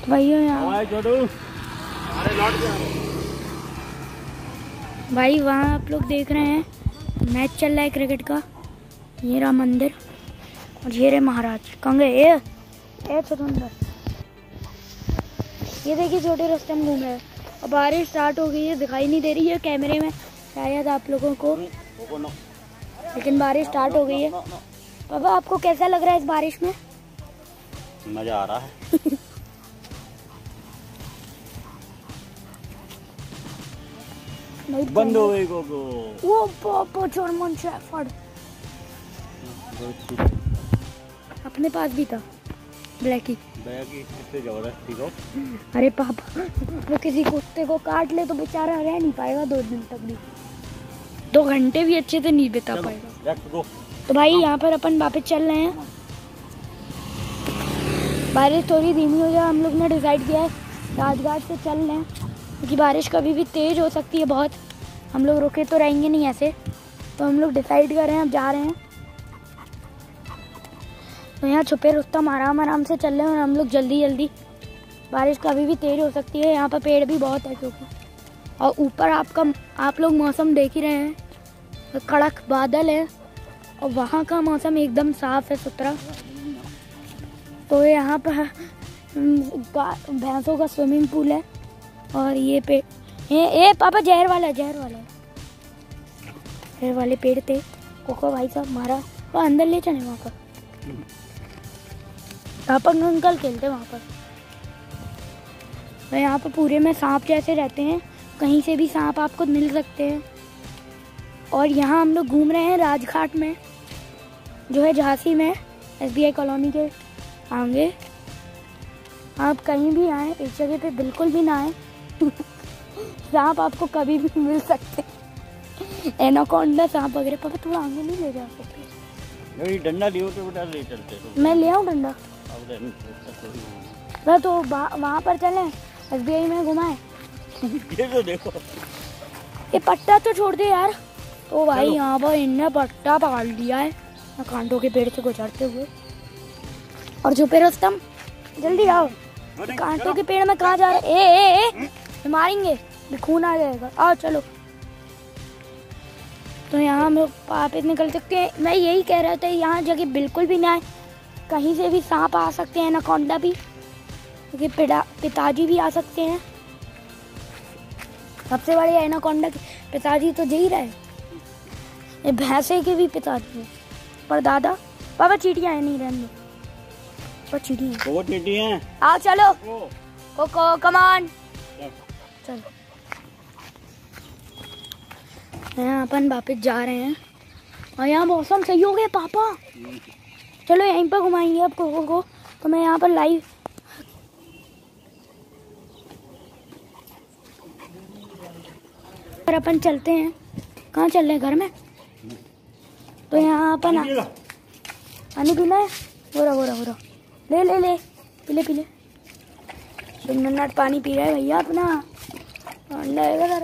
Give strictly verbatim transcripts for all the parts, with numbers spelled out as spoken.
भाई यहाँ भाई वहाँ आप लोग देख रहे हैं मैच चल रहा है क्रिकेट का। ये रहा मंदिर और ये रहे महाराज कंगे ए ए चतुंदर। ये देखिए छोटे रास्ते में घूम रहे हैं और बारिश स्टार्ट हो गई है, दिखाई नहीं दे रही है कैमरे में शायद आप लोगों को, लेकिन बारिश स्टार्ट हो गई है। पापा आपको कैसा लग रहा है इस बारिश में? मजा आ रहा है। बंद हो गई गोगो। वो पापा जर्मन शेफर्ड अपने पास भी था ब्लैकी। ब्लैकी कितने जबरदस्त थी वो। अरे पापा वो किसी कुत्ते को काट ले तो बेचारा रह नहीं पाएगा दो दिन तक भी, दो घंटे भी अच्छे से नहीं बिता पाएगा। तो भाई यहाँ पर अपन वापस चल रहे हैं। बारिश थोड़ी धीमी हो जाए हम लोग ने डिसाइड किया है राजघाट से चल रहे हैं, क्योंकि बारिश कभी भी तेज़ हो सकती है बहुत। हम लोग रुके तो रहेंगे नहीं ऐसे, तो हम लोग डिसाइड कर रहे हैं अब जा रहे हैं। तो यहाँ छुपे रुस्तम आराम आराम से चल रहे हैं और हम लोग जल्दी जल्दी। बारिश कभी भी तेज़ हो सकती है, यहाँ पर पेड़ भी बहुत है क्योंकि, और ऊपर आपका आप लोग मौसम देख ही रहे हैं, कड़क बादल है और वहाँ का मौसम एकदम साफ है सुथरा। तो यहाँ पर भैंसों का स्विमिंग पूल है और ये पे ए, ए पापा जहर वाला जहर वाला जहर वाले पेड़ थे। कोको भाई साहब मारा वो अंदर ले चले वहाँ पर, पापा अंकल खेलते वहाँ पर। तो यहाँ पर पूरे में सांप जैसे रहते हैं, कहीं से भी सांप आपको मिल सकते हैं। और यहाँ हम लोग घूम रहे हैं राजघाट में जो है झांसी में, एस बी आई कॉलोनी के आगे। आप कहीं भी आए इस जगह पे बिल्कुल भी ना आए सांप आपको कभी भी मिल सकते हैं, एनाकोंडा सांप वगैरह। पापा थोड़ा आगे नहीं ले जा सकते? डंडा लियो तो बेटा ले चलते तो। मैं ले आऊँ डंडा? मैं तो वहाँ पर चले एस बी आई में घुमाए। ये तो देखो ये पट्टा तो छोड़ दे यार। तो भाई यहाँ पर इनने पट्टा पकड़ लिया है कांटों के पेड़ से गुजरते हुए। और छुपे रुस्तम जल्दी आओ, कांटों के पेड़ में कहाँ जा रहे? ए ए ए मारेंगे, खून आ जाएगा। आओ चलो। तो यहाँ हम लोग वापस निकल सकते हैं। मैं यही कह रहा था यहाँ जगह बिल्कुल भी ना आए, कहीं से भी सांप आ सकते हैं, एनाकोंडा भी, क्योंकि पिता पिताजी भी आ सकते हैं। सबसे बड़े एनाकोंडा के पिताजी तो जी रहे, ये भैंसे के भी पिताजी हैं। पर दादा बाबा चींटियाँ हैं, नहीं रहने पर चींटी हैं। वो चींटी हैं। आओ चलो कोको कमान चलो। यहाँ अपन वापस जा रहे हैं और यहाँ मौसम सही हो गया पापा। चलो यहीं पर घुमाएंगे अब कोको को। तो मैं यहाँ पर लाइव पर अपन चलते हैं। कहाँ चल रहे हैं? घर में। तो यहाँ अपन पानी पीना है। हो रहा हो रहा हो रहा ले ले ले पीले पीले। सुननाट पानी पी रहा है भैया अपना, ठंडा है सर।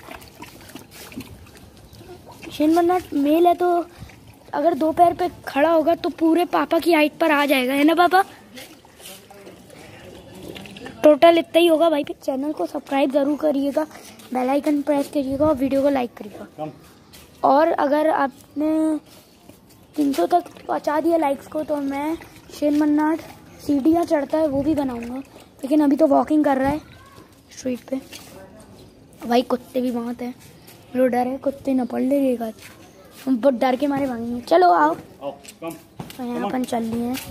शिनमन्नाट मेल है तो अगर दो पैर पे खड़ा होगा तो पूरे पापा की हाइट पर आ जाएगा, है ना पापा? टोटल इतना ही होगा भाई। चैनल को सब्सक्राइब जरूर करिएगा, बेल आइकन प्रेस करिएगा और वीडियो को लाइक करिएगा। और अगर आपने तीन सौ तक पहुंचा दिया लाइक्स को तो मैं शिनमन्नाट सीढ़ियाँ चढ़ता है वो भी बनाऊंगा, लेकिन अभी तो वॉकिंग कर रहा है स्ट्रीट पे। भाई कुत्ते भी बहुत हैं, लो डर है कुत्ते न पड़ लेगा, हम बहुत डर के मारे भागेंगे। चलो आओ, तो यहाँ अपन चल लिए हैं।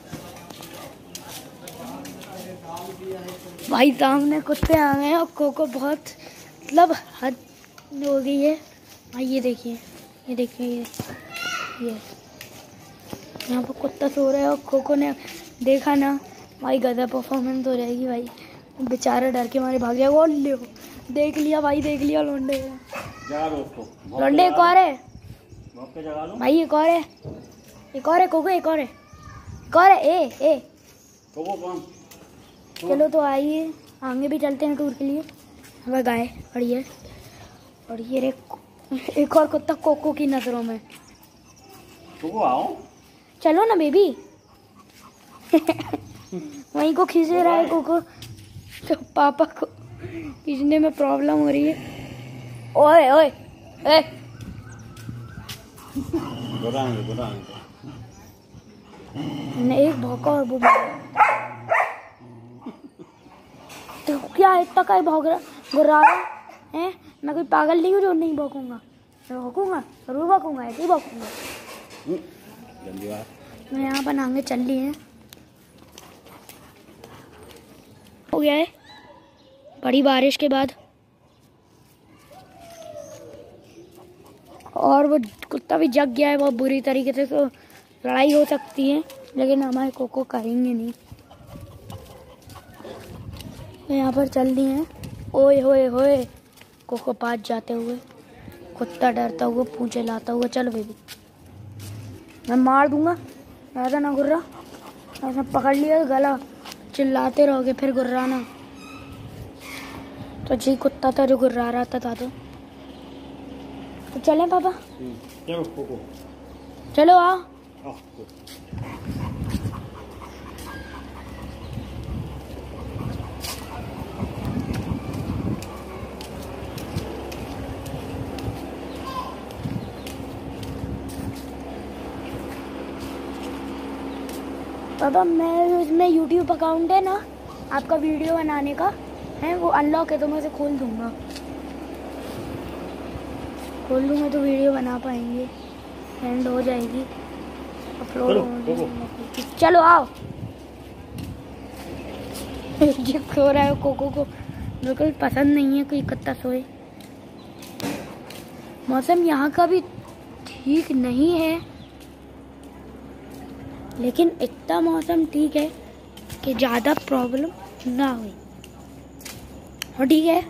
भाई सामने कुत्ते आ गए और कोको बहुत मतलब हद हो गई है। भाई ये देखिए ये देखिए ये ये यहाँ पर कुत्ता सो रहा है और कोको ने देखा ना, भाई गधा परफॉर्मेंस हो जाएगी। भाई बेचारा डर के मारे भाग गया। वो ले देख लिया भाई, देख लिया लोंडे लोंडे। एक और है भाई, एक और है, एक और है कोको, एक और है, एक और है। ए ए चलो तो आइए आगे भी चलते हैं टूर के लिए। हमें गाय खड़ी है और ये रे एक और कुत्ता कोको की नजरों में। कोको आओ चलो ना बेबी। वहीं को खींच रहा है कोको, तो पापा को खींचने में प्रॉब्लम हो रही है। ओए ओए ए गुर्राने गुर्राने एक भौंका और वो तो क्या इतना का भौंक रहा गुर्रा रहा है? मैं कोई पागल नहीं हूँ जो नहीं भौंकूंगा, मैं भौंकूंगा, जरूर भौंकूंगा, ऐसे ही भौंकूंगा। मैं यहाँ पर नांगे चल रही हैं, हो गया है बड़ी बारिश के बाद। और वो कुत्ता भी जग गया है बहुत बुरी तरीके से, तो लड़ाई हो सकती है, लेकिन हमारे कोको करेंगे नहीं। तो यहाँ पर चल रही हैं, ओए होए होए कोको पास जाते हुए, कुत्ता डरता हुआ पूंछे लाता हुआ। चलो बेबी, मैं मार दूंगा, ऐसा ना गुर्रा, ऐसा पकड़ लिया गला, चिल्लाते रहोगे फिर गुर्राना। तो जी कुत्ता था जो गुर्रा रहा था, था तो तो चलें पापा, चलो कोको चलो आओ। पापा मैं इसमें यूट्यूब अकाउंट है ना आपका वीडियो बनाने का है, वो अनलॉक है, तो मैं उसे खोल दूंगा, खोल दूंगा तो वीडियो बना पाएंगे, एंड हो जाएगी, अपलोड हो जाएगी। चलो आओ। ये सो रहा है, कोको को बिल्कुल पसंद नहीं है कोई कुत्ता सोए। मौसम यहाँ का भी ठीक नहीं है, लेकिन इतना मौसम ठीक है कि ज़्यादा प्रॉब्लम ना हुई, और ठीक है।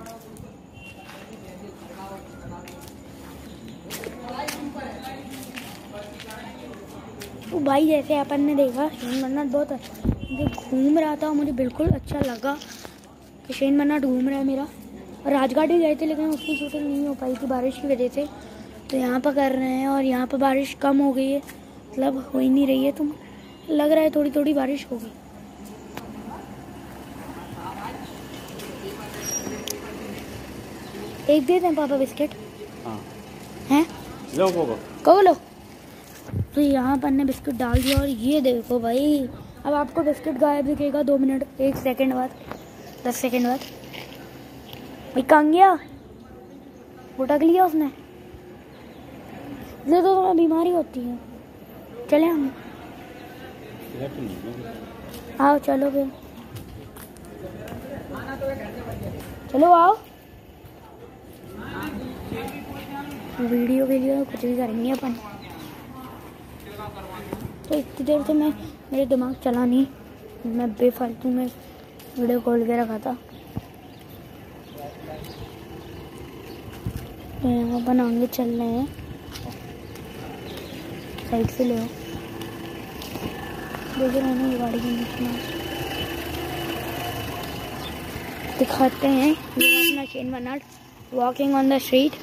तो भाई जैसे अपन ने देखा शेन मन्नाट बहुत मुझे घूम रहा था, मुझे बिल्कुल अच्छा लगा कि शेन मन्नाट घूम रहा है मेरा। और राजघाट ही गए थे, लेकिन उसकी शूटिंग नहीं हो पाई थी बारिश की वजह से, तो यहाँ पर कर रहे हैं। और यहाँ पर बारिश कम हो गई है, मतलब हो ही नहीं रही है, तो लग रहा है थोड़ी थोड़ी बारिश होगी। एक दे दें पापा बिस्किट? हाँ हैं? लो कोको, कहो लो। तो यहाँ पर ने बिस्किट डाल दिया, और ये देखो भाई, अब आपको बिस्किट गायब दिखेगा दो मिनट एक सेकंड बाद, दस सेकंड बाद। भाई कहाँ गया? उठक लिया उसने, ये तो तुम्हें बीमारी होती है। चले हम, आओ चलो फिर, चलो आओ। वीडियो के लिए कुछ भी करेंगे अपन, तो इतनी देर से मैं मेरे दिमाग चला नहीं, मैं बेफालतू में वीडियो कॉल के रखा था। तो यहाँ अपन आगे चल रहे हैं, साइड से ले आओ, देख रहे हैं गाड़ी के नीचे दिखाते हैं। ये अपना शेन मन्नाट वॉकिंग ऑन द स्ट्रीट।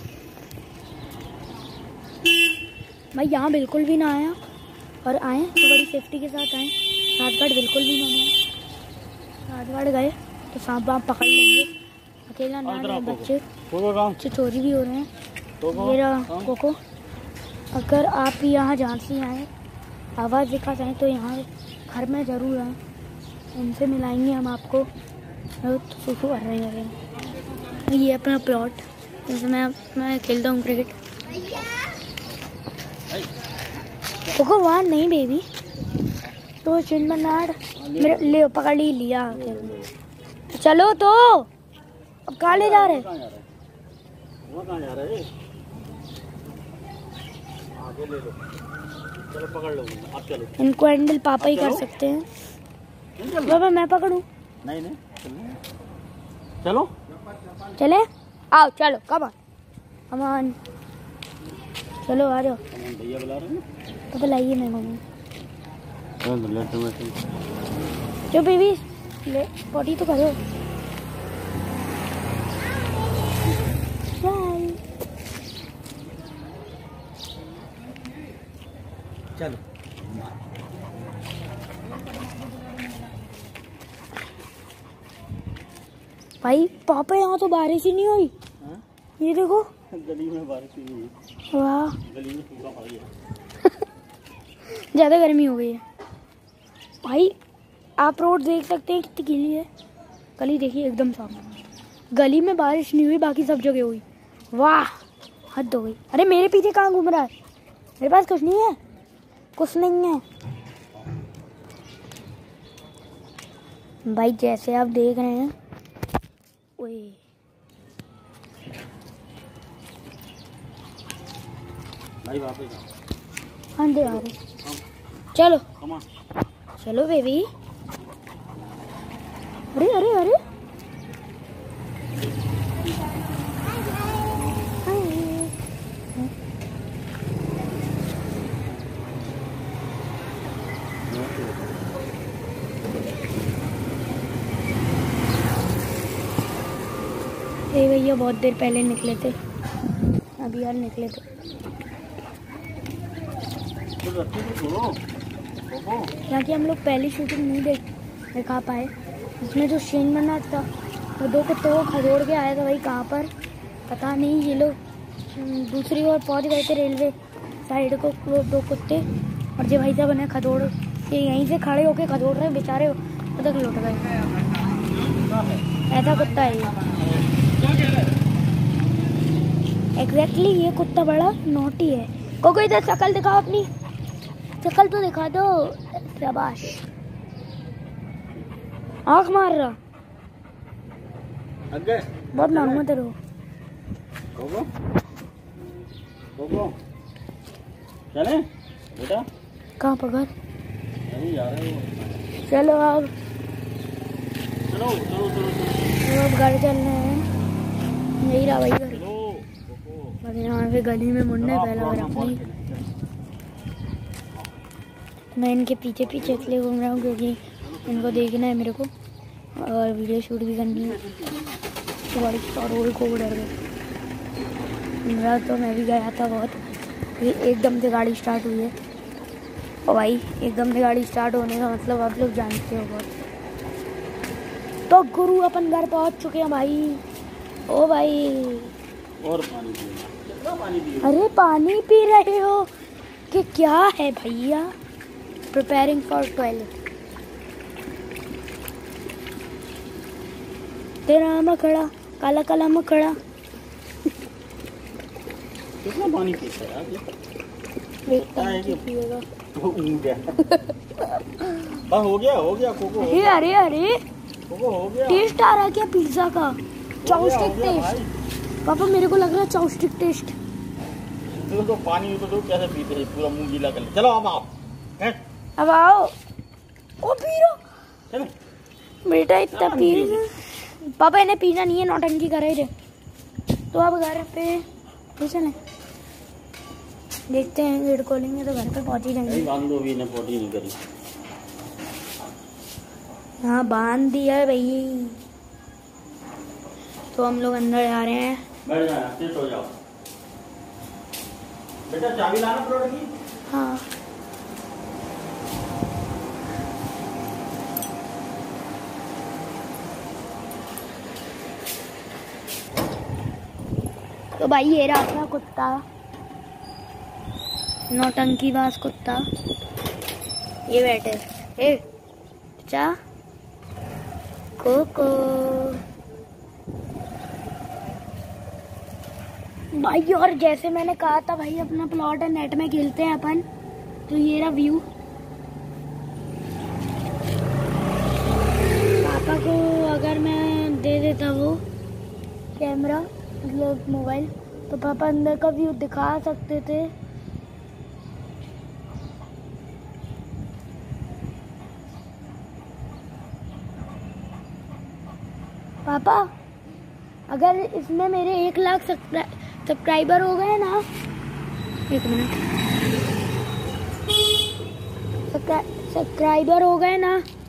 भाई यहाँ बिल्कुल भी ना आया, और आए तो बड़ी सेफ्टी के साथ आए, राजघाट बिल्कुल भी ना आए। राजघाट गए तो सांप वाप पकड़ लेंगे, अकेला ना रहे, बच्चे बच्चे चोरी भी हो रहे हैं। मेरा कोको, अगर आप यहाँ झांसी आए, आवाज़ दिखा चाहें तो यहाँ घर में ज़रूर आए, उनसे मिलाएंगे हम आपको। तो सुसु कर रहे हैं, ये अपना प्लॉट, जैसे मैं मैं खेलता हूँ क्रिकेट। कोको वहाँ नहीं बेबी, तो शेन मन्नाट मेरे ले पकड़ ही लिया। चलो तो, अब कहाँ ले जा रहे? वो कहाँ जा रहे? आगे ले लो, चलो पकड़ लो, आप चलो। इनको हैंडल पापा ही कर सकते हैं। बाबा मैं पकड़ूं? नहीं नहीं चलो चले, आओ चलो, कम ऑन कम ऑन, चलो आ जाओ। भैया बुला रहे हैं, तो बुलाइए मैं मम्मी। जो बेबी ले पॉटी तो करो। चलो भाई पापा यहाँ तो बारिश ही नहीं हुई। हाँ? ये देखो गली में बारिश ही नहीं हुई। वाह गली में सूखा पड़ गया। ज़्यादा गर्मी हो गई है भाई। आप रोड देख सकते हैं कितनी गीली है। गली देखिए एकदम साफ। गली में बारिश नहीं हुई, बाकी सब जगह हुई। वाह हद हो गई। अरे मेरे पीछे कहाँ घूम रहा है? मेरे पास कुछ नहीं है, कुछ नहीं है भाई। जैसे आप देख रहे हैं। ओए भाई वापस जाओ। हाँ दे आ रहे। चलो कमा चलो बेबी। अरे अरे अरे ये भैया बहुत देर पहले निकले थे, अभी यार निकले थे। तो रस्ते को छोड़ो। ओहो यहाँ की हम लोग पहली शूटिंग नहीं देख दिखा पाए। इसमें जो सीन बना था वो दो कुत्तों को खदोड़ के आया था भाई। कहाँ पर पता नहीं। ये लोग दूसरी ओर पहुँच गए थे रेलवे साइड को, वो दो कुत्ते। और जो भाई साहब उन्हें खदोड़ के यहीं से खड़े होके खदोड़ रहे बेचारे, उधर लौट गए। ऐसा कुत्ता है ये। एग्जैक्टली ये कुत्ता बड़ा नोटी है। कोको इधर शक्ल दिखाओ अपनी, शक्ल तो दिखा दो। शाबाश। आँख मार रहा आगे बहुत मांगो तेरे को। कोको कोको चले बेटा। कहाँ पर घर? अरे यार चलो अब चलो चलो चलो चलो अब घर चलने हैं। यही रहा भाई घर। चलो कोको। और यहाँ पे गली में मुड़ने पहला बार अपनी। मैं इनके पीछे पीछे इसलिए घूम रहा हूँ क्योंकि इनको देखना है मेरे को और वीडियो शूट भी करनी है। तो बड़ी रोल को डर गए मेरा। तो मैं भी गया था बहुत। ये एकदम से गाड़ी स्टार्ट हुई है और भाई एकदम से गाड़ी स्टार्ट होने का मतलब आप लोग जानते हो बहुत। तो गुरु अपन घर पहुंच चुके हैं भाई। ओ भाई और पानी पियो, कितना पानी पियो। अरे पानी पी रहे हो कि क्या है भैया? Preparing for toilet. तेरा मखड़ा काला काला मखड़ा। कितना पानी पीता है यार ये? देखता हूँ कि पिएगा। वो ऊँग गया। बस हो गया हो गया कोको। अरे अरे अरे कोको हो गया। टेस्ट आ रहा है क्या पिज्जा का? हो गया, चॉपस्टिक हो गया टेस्ट। भाई। पापा मेरे को लग रहा है चॉपस्टिक टेस्ट। तो, तो पानी तो दो कैसे पीते हैं, पूरा मुंह गीला कर ले। चलो अब आओ हैं? अब आओ। ओ पी लो चलो बेटा इतना पी। पापा इन्हें पीना नहीं है, नौटंकी कर रहे थे। तो अब घर पे फिर चलें, देखते हैं। गेट खोलेंगे तो घर पे पहुंच ही जाएंगे। बांध दो भी, इन्हें पोटी नहीं करी। हाँ बांध दिया भाई। तो हम लोग अंदर जा रहे हैं। बैठ जाना, सेट हो जाओ। बेटा चाबी लाना प्लॉट की। हाँ तो भाई ये रहा था कुत्ता, नौटंकीबाज कुत्ता। ये बैठे। ए चा कोको भाई। और जैसे मैंने कहा था भाई अपना प्लॉट है, नेट में खेलते हैं अपन। तो ये रहा व्यू। पापा को अगर मैं दे देता वो कैमरा मतलब मोबाइल, तो पापा अंदर का व्यू दिखा सकते थे। पापा अगर इसमें मेरे एक लाख सब्सक्राइबर हो गए ना, एक मिनट, सब्सक्राइबर हो गए ना